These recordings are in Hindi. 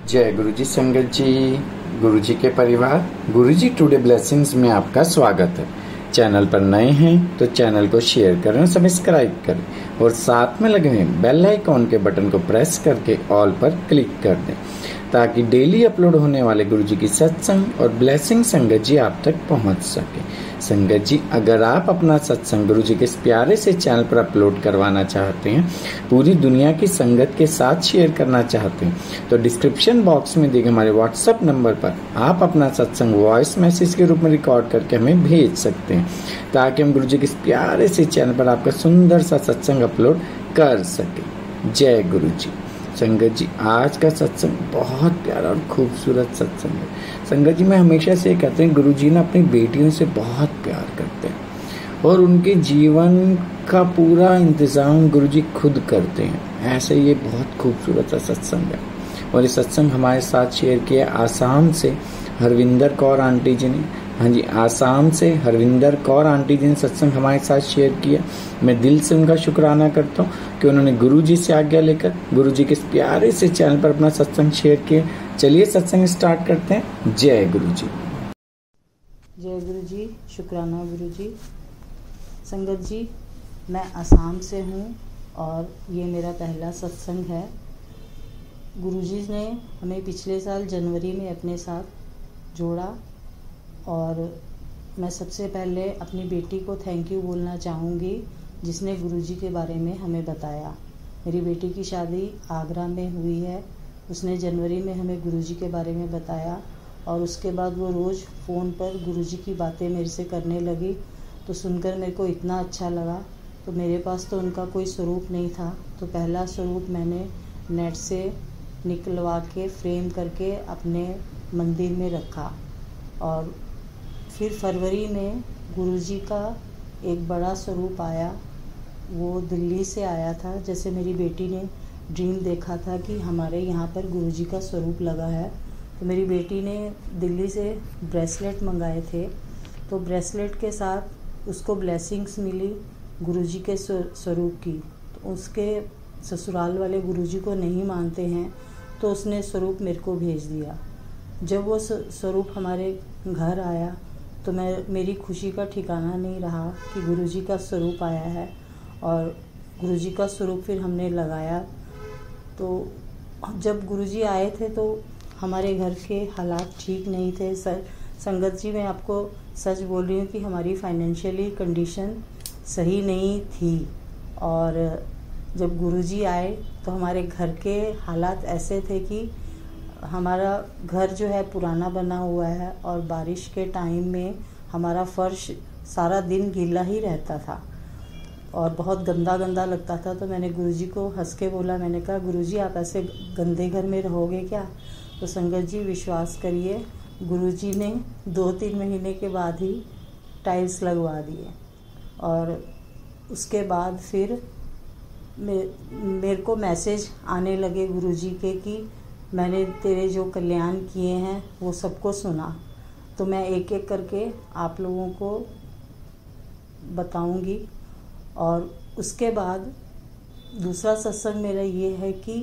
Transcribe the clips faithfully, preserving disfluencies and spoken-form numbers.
जय गुरु जी। संगत जी, गुरु जी के परिवार, गुरु जी टुडे ब्लेसिंग्स में आपका स्वागत है। चैनल पर नए हैं तो चैनल को शेयर करें, सब्सक्राइब करें और साथ में लगे हुए बेल आइकॉन के बटन को प्रेस करके ऑल पर क्लिक कर दें ताकि डेली अपलोड होने वाले गुरु जी की सत्संग और ब्लेसिंग संगत जी आप तक पहुंच सके। संगत जी, अगर आप अपना सत्संग गुरु जी के इस प्यारे से चैनल पर अपलोड करवाना चाहते हैं, पूरी दुनिया की संगत के साथ शेयर करना चाहते हैं, तो डिस्क्रिप्शन बॉक्स में दिए गए हमारे व्हाट्सएप नंबर पर आप अपना सत्संग वॉइस मैसेज के रूप में रिकॉर्ड करके हमें भेज सकते हैं ताकि हम गुरु जी के इस प्यारे से चैनल पर आपका सुंदर सा सत्संग अपलोड कर सके। जय गुरु जी। संगत जी, आज का सत्संग बहुत प्यारा और खूबसूरत सत्संग है। संगत जी, मैं हमेशा से कहते हैं गुरु जी ना अपनी बेटियों से बहुत प्यार करते हैं और उनके जीवन का पूरा इंतजाम गुरु जी खुद करते हैं। ऐसे ये बहुत खूबसूरत सा सत्संग है और ये सत्संग हमारे साथ शेयर किया आसाम से हरविंदर कौर आंटी जी ने। हाँ जी, आसाम से हरविंदर कौर आंटी जी ने सत्संग हमारे साथ शेयर किया। मैं दिल से उनका शुक्राना करता हूँ कि उन्होंने गुरु जी से आज्ञा लेकर गुरु जी के इस प्यारे से चैनल पर अपना सत्संग शेयर किया। चलिए सत्संग स्टार्ट करते हैं। जय गुरु जी। जय गुरु जी। शुक्राना गुरु जी। संगत जी, मैं आसाम से हूँ और ये मेरा पहला सत्संग है। गुरु जी ने हमें पिछले साल जनवरी में अपने साथ जोड़ा और मैं सबसे पहले अपनी बेटी को थैंक यू बोलना चाहूँगी जिसने गुरुजी के बारे में हमें बताया। मेरी बेटी की शादी आगरा में हुई है। उसने जनवरी में हमें गुरुजी के बारे में बताया और उसके बाद वो रोज़ फ़ोन पर गुरुजी की बातें मेरे से करने लगी। तो सुनकर मेरे को इतना अच्छा लगा। तो मेरे पास तो उनका कोई स्वरूप नहीं था, तो पहला स्वरूप मैंने नेट से निकलवा के फ्रेम करके अपने मंदिर में रखा। और फिर फरवरी में गुरुजी का एक बड़ा स्वरूप आया। वो दिल्ली से आया था। जैसे मेरी बेटी ने ड्रीम देखा था कि हमारे यहाँ पर गुरुजी का स्वरूप लगा है, तो मेरी बेटी ने दिल्ली से ब्रेसलेट मंगाए थे। तो ब्रेसलेट के साथ उसको ब्लेसिंग्स मिली गुरुजी के स्वरूप की। तो उसके ससुराल वाले गुरुजी को नहीं मानते हैं, तो उसने स्वरूप मेरे को भेज दिया। जब वो स्वरूप हमारे घर आया तो मैं मेरी खुशी का ठिकाना नहीं रहा कि गुरुजी का स्वरूप आया है। और गुरुजी का स्वरूप फिर हमने लगाया। तो जब गुरुजी आए थे तो हमारे घर के हालात ठीक नहीं थे। सर संगत जी, मैं आपको सच बोल रही हूँ कि हमारी फाइनेंशियली कंडीशन सही नहीं थी। और जब गुरुजी आए तो हमारे घर के हालात ऐसे थे कि हमारा घर जो है पुराना बना हुआ है और बारिश के टाइम में हमारा फर्श सारा दिन गीला ही रहता था और बहुत गंदा गंदा लगता था। तो मैंने गुरुजी को हंस के बोला, मैंने कहा गुरुजी आप ऐसे गंदे घर में रहोगे क्या? तो संगत जी विश्वास करिए, गुरुजी ने दो तीन महीने के बाद ही टाइल्स लगवा दिए। और उसके बाद फिर मे, मेरे को मैसेज आने लगे गुरुजी के कि मैंने तेरे जो कल्याण किए हैं वो सबको सुना। तो मैं एक एक करके आप लोगों को बताऊंगी। और उसके बाद दूसरा सत्संग मेरा ये है कि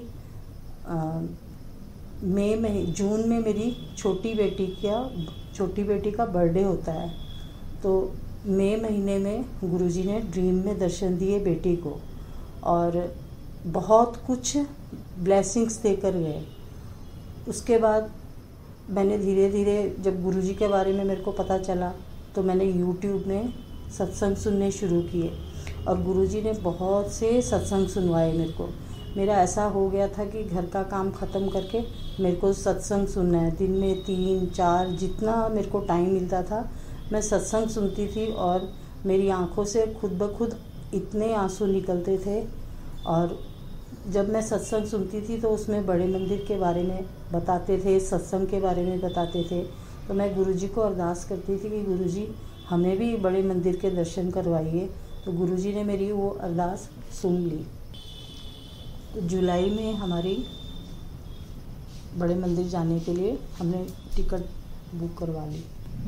मई में जून में मेरी छोटी बेटी का छोटी बेटी का बर्थडे होता है। तो मई महीने में गुरुजी ने ड्रीम में दर्शन दिए बेटी को और बहुत कुछ ब्लेसिंग्स देकर गए। उसके बाद मैंने धीरे धीरे जब गुरुजी के बारे में मेरे को पता चला तो मैंने यूट्यूब में सत्संग सुनने शुरू किए और गुरुजी ने बहुत से सत्संग सुनवाए मेरे को। मेरा ऐसा हो गया था कि घर का काम ख़त्म करके मेरे को सत्संग सुनना है। दिन में तीन चार जितना मेरे को टाइम मिलता था मैं सत्संग सुनती थी और मेरी आँखों से खुद ब खुद इतने आंसू निकलते थे। और जब मैं सत्संग सुनती थी तो उसमें बड़े मंदिर के बारे में बताते थे, सत्संग के बारे में बताते थे। तो मैं गुरुजी को अरदास करती थी कि गुरुजी हमें भी बड़े मंदिर के दर्शन करवाइए। तो गुरुजी ने मेरी वो अरदास सुन ली। तो जुलाई में हमारी बड़े मंदिर जाने के लिए हमने टिकट बुक करवा ली।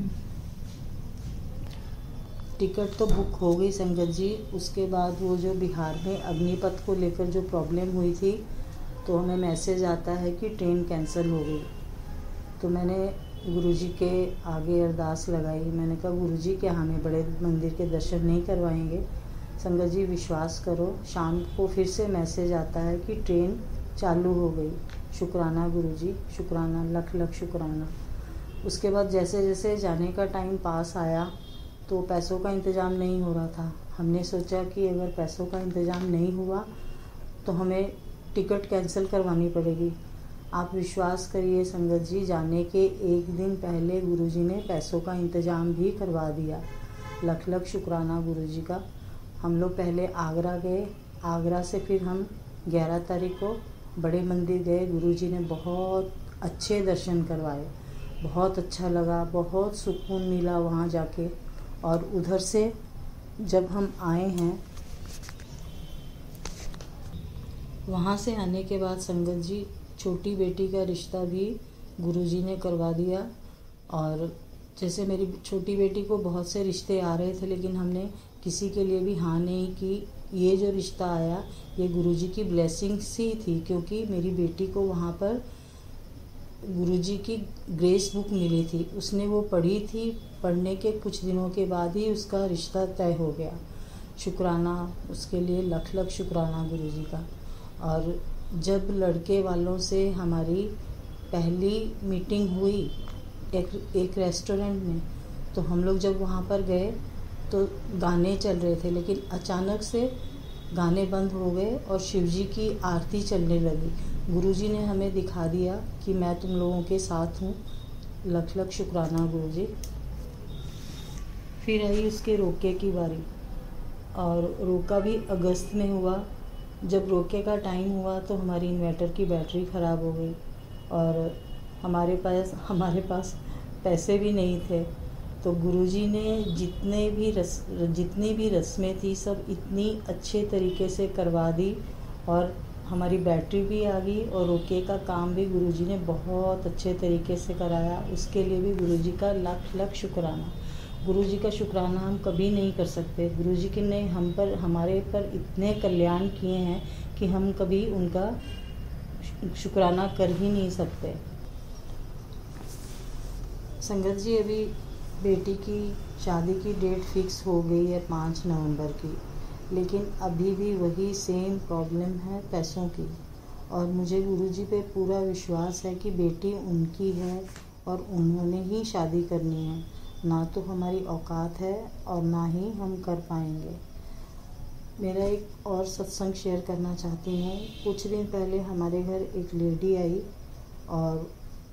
टिकट तो बुक हो गई संगत जी। उसके बाद वो जो बिहार में अग्निपथ को लेकर जो प्रॉब्लम हुई थी तो हमें मैसेज आता है कि ट्रेन कैंसिल हो गई। तो मैंने गुरुजी के आगे अरदास लगाई। मैंने कहा गुरुजी क्या हमें बड़े मंदिर के दर्शन नहीं करवाएंगे? संगत जी विश्वास करो, शाम को फिर से मैसेज आता है कि ट्रेन चालू हो गई। शुक्राना गुरुजी, शुक्राना, लख लख शुक्राना। उसके बाद जैसे जैसे जाने का टाइम पास आया तो पैसों का इंतज़ाम नहीं हो रहा था। हमने सोचा कि अगर पैसों का इंतज़ाम नहीं हुआ तो हमें टिकट कैंसिल करवानी पड़ेगी। आप विश्वास करिए संगत जी, जाने के एक दिन पहले गुरुजी ने पैसों का इंतज़ाम भी करवा दिया। लख लख शुक्राना गुरुजी का। हम लोग पहले आगरा गए, आगरा से फिर हम ग्यारह तारीख को बड़े मंदिर गए। गुरुजी ने बहुत अच्छे दर्शन करवाए, बहुत अच्छा लगा, बहुत सुकून मिला वहाँ जाके। और उधर से जब हम आए हैं, वहाँ से आने के बाद संगत जी छोटी बेटी का रिश्ता भी गुरुजी ने करवा दिया। और जैसे मेरी छोटी बेटी को बहुत से रिश्ते आ रहे थे, लेकिन हमने किसी के लिए भी हाँ नहीं की। ये जो रिश्ता आया ये गुरुजी की ब्लेसिंग्स ही थी, क्योंकि मेरी बेटी को वहाँ पर गुरुजी की ग्रेस बुक मिली थी। उसने वो पढ़ी थी, पढ़ने के कुछ दिनों के बाद ही उसका रिश्ता तय हो गया। शुक्राना उसके लिए, लख लख शुक्राना गुरुजी का। और जब लड़के वालों से हमारी पहली मीटिंग हुई एक एक रेस्टोरेंट में, तो हम लोग जब वहाँ पर गए तो गाने चल रहे थे, लेकिन अचानक से गाने बंद हो गए और शिवजी की आरती चलने लगी। गुरुजी ने हमें दिखा दिया कि मैं तुम लोगों के साथ हूँ। लख लख शुक्राना गुरुजी। फिर आई उसके रोके की बारी, और रोका भी अगस्त में हुआ। जब रोके का टाइम हुआ तो हमारी इन्वर्टर की बैटरी ख़राब हो गई और हमारे पास हमारे पास पैसे भी नहीं थे। तो गुरुजी ने जितने भी रस जितनी भी रस्में थी सब इतनी अच्छे तरीके से करवा दी, और हमारी बैटरी भी आ गई और रोके का काम भी गुरुजी ने बहुत अच्छे तरीके से कराया। उसके लिए भी गुरुजी का लाख लाख शुक्राना। गुरुजी का शुक्राना हम कभी नहीं कर सकते। गुरुजी के ने हम पर हमारे पर इतने कल्याण किए हैं कि हम कभी उनका शुक्राना कर ही नहीं सकते। संगत जी अभी बेटी की शादी की डेट फिक्स हो गई है पाँच नवंबर की, लेकिन अभी भी वही सेम प्रॉब्लम है पैसों की। और मुझे गुरुजी पे पूरा विश्वास है कि बेटी उनकी है और उन्होंने ही शादी करनी है। ना तो हमारी औकात है और ना ही हम कर पाएंगे। मेरा एक और सत्संग शेयर करना चाहती हूँ। कुछ दिन पहले हमारे घर एक लेडी आई और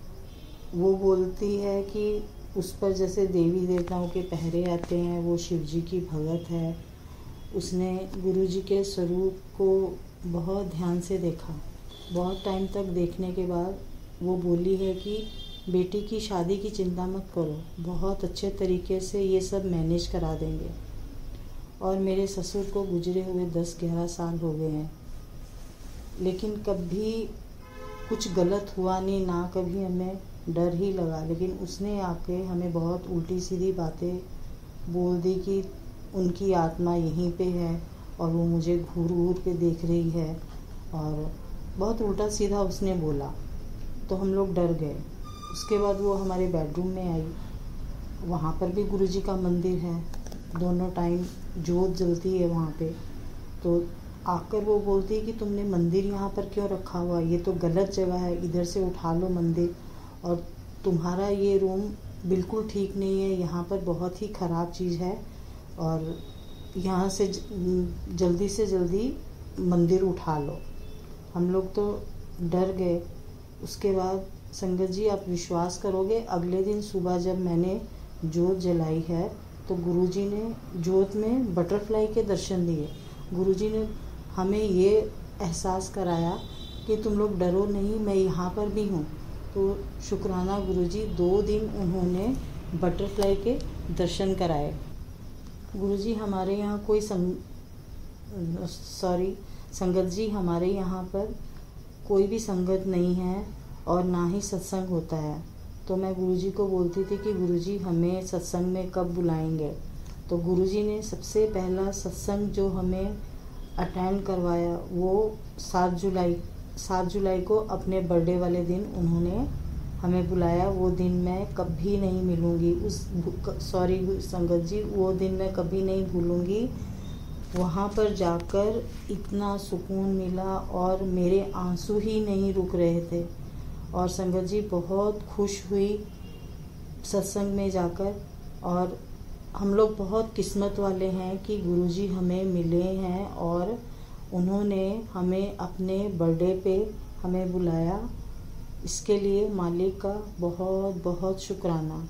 वो बोलती है कि उस पर जैसे देवी देवताओं के पहरे आते हैं, वो शिव जी की भगत है। उसने गुरुजी के स्वरूप को बहुत ध्यान से देखा। बहुत टाइम तक देखने के बाद वो बोली है कि बेटी की शादी की चिंता मत करो, बहुत अच्छे तरीके से ये सब मैनेज करा देंगे। और मेरे ससुर को गुजरे हुए दस ग्यारह साल हो गए हैं, लेकिन कभी कुछ गलत हुआ नहीं, ना कभी हमें डर ही लगा। लेकिन उसने आके हमें बहुत उल्टी सीधी बातें बोल दी कि उनकी आत्मा यहीं पे है और वो मुझे घूर घूर के देख रही है, और बहुत उल्टा सीधा उसने बोला। तो हम लोग डर गए। उसके बाद वो हमारे बेडरूम में आई। वहाँ पर भी गुरुजी का मंदिर है, दोनों टाइम जोत जलती है वहाँ पे। तो आकर वो बोलती है कि तुमने मंदिर यहाँ पर क्यों रखा हुआ, ये तो गलत जगह है, इधर से उठा लो मंदिर, और तुम्हारा ये रूम बिल्कुल ठीक नहीं है, यहाँ पर बहुत ही ख़राब चीज़ है, और यहाँ से जल्दी से जल्दी मंदिर उठा लो। हम लोग तो डर गए। उसके बाद संगत जी आप विश्वास करोगे, अगले दिन सुबह जब मैंने जोत जलाई है तो गुरुजी ने जोत में बटरफ्लाई के दर्शन दिए। गुरुजी ने हमें ये एहसास कराया कि तुम लोग डरो नहीं, मैं यहाँ पर भी हूँ। तो शुक्राना गुरुजी, दो दिन उन्होंने बटरफ्लाई के दर्शन कराए। गुरुजी हमारे यहाँ कोई संग सॉरी संगत जी हमारे यहाँ पर कोई भी संगत नहीं है और ना ही सत्संग होता है। तो मैं गुरुजी को बोलती थी कि गुरुजी हमें सत्संग में कब बुलाएंगे। तो गुरुजी ने सबसे पहला सत्संग जो हमें अटेंड करवाया वो सात जुलाई सात जुलाई को अपने बर्थडे वाले दिन उन्होंने हमें बुलाया। वो दिन मैं कभी नहीं मिलूँगी, उस सॉरी संगत जी, वो दिन मैं कभी नहीं भूलूँगी। वहाँ पर जाकर इतना सुकून मिला और मेरे आंसू ही नहीं रुक रहे थे। और संगत जी बहुत खुश हुई सत्संग में जाकर। और हम लोग बहुत किस्मत वाले हैं कि गुरुजी हमें मिले हैं और उन्होंने हमें अपने बर्थडे पे हमें बुलाया। इसके लिए मालिक का बहुत बहुत शुक्राना।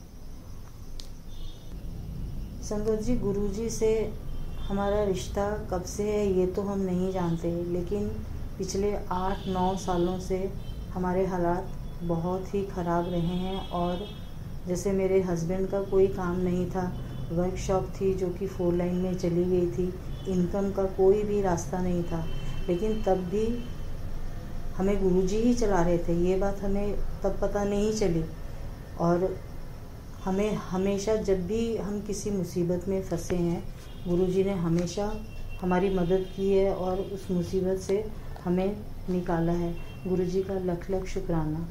संगत जी, गुरुजी से हमारा रिश्ता कब से है ये तो हम नहीं जानते, लेकिन पिछले आठ नौ सालों से हमारे हालात बहुत ही ख़राब रहे हैं। और जैसे मेरे हस्बैंड का कोई काम नहीं था, वर्कशॉप थी जो कि फोर लाइन में चली गई थी, इनकम का कोई भी रास्ता नहीं था, लेकिन तब भी हमें गुरुजी ही चला रहे थे। ये बात हमें तब पता नहीं चली। और हमें हमेशा जब भी हम किसी मुसीबत में फंसे हैं, गुरुजी ने हमेशा हमारी मदद की है और उस मुसीबत से हमें निकाला है। गुरुजी का लख लख शुक्राना।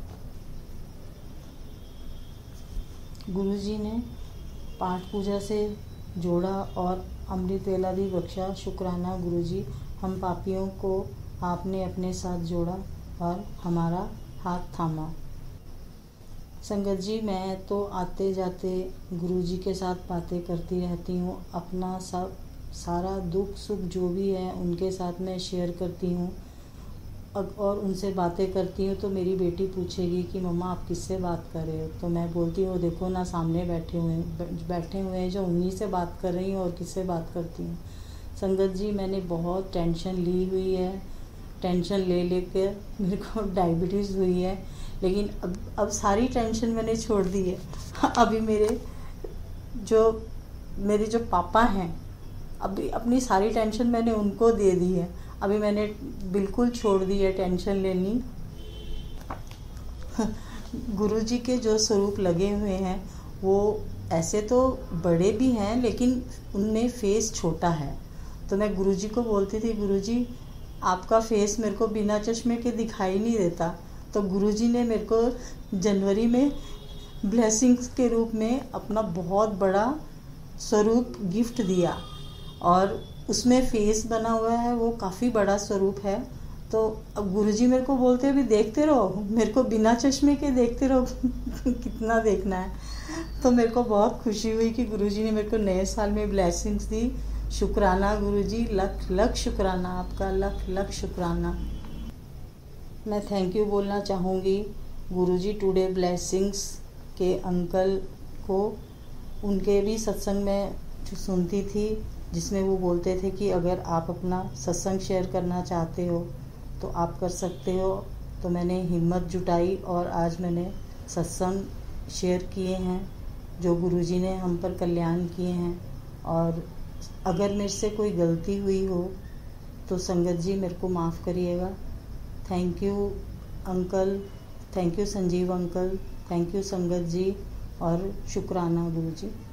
गुरुजी ने पाठ पूजा से जोड़ा और अमृत वेला भी बख्शा। शुक्राना गुरुजी, हम पापियों को आपने अपने साथ जोड़ा और हमारा हाथ थामा। संगत जी, मैं तो आते जाते गुरुजी के साथ बातें करती रहती हूँ। अपना सब सारा दुख सुख जो भी है उनके साथ मैं शेयर करती हूँ और उनसे बातें करती हूँ। तो मेरी बेटी पूछेगी कि मम्मा आप किससे बात कर रहे हो, तो मैं बोलती हूँ देखो ना सामने बैठे हुए बैठे हुए हैं जो उन्हीं से बात कर रही हूँ और किससे बात करती हूँ। संगत जी, मैंने बहुत टेंशन ली हुई है, टेंशन ले लेकर मेरे को डायबिटीज़ हुई है, लेकिन अब अब सारी टेंशन मैंने छोड़ दी है। अभी मेरे जो मेरे जो पापा हैं, अभी अपनी सारी टेंशन मैंने उनको दे दी है। अभी मैंने बिल्कुल छोड़ दी है टेंशन लेनी। गुरुजी के जो स्वरूप लगे हुए हैं वो ऐसे तो बड़े भी हैं, लेकिन उनमें फेस छोटा है। तो मैं गुरुजी को बोलती थी, गुरुजी आपका फेस मेरे को बिना चश्मे के दिखाई नहीं देता। तो गुरुजी ने मेरे को जनवरी में ब्लेसिंग्स के रूप में अपना बहुत बड़ा स्वरूप गिफ्ट दिया और उसमें फेस बना हुआ है, वो काफ़ी बड़ा स्वरूप है। तो अब गुरुजी मेरे को बोलते हैं, अभी देखते रहो, मेरे को बिना चश्मे के देखते रहो कितना देखना है। तो मेरे को बहुत खुशी हुई कि गुरुजी ने मेरे को नए साल में ब्लेसिंग्स दी। शुक्राना गुरुजी, लख लख शुक्राना आपका, लख लख शुक्राना। मैं थैंक यू बोलना चाहूँगी गुरुजी टुडे ब्लेसिंग्स के अंकल को। उनके भी सत्संग में जो सुनती थी, जिसमें वो बोलते थे कि अगर आप अपना सत्संग शेयर करना चाहते हो तो आप कर सकते हो। तो मैंने हिम्मत जुटाई और आज मैंने सत्संग शेयर किए हैं जो गुरुजी ने हम पर कल्याण किए हैं। और अगर मेरे से कोई गलती हुई हो तो संगत जी मेरे को माफ़ करिएगा। Thank you uncle, thank you Sanjeev uncle, thank you Sangat ji और शुक्राना गुरुजी।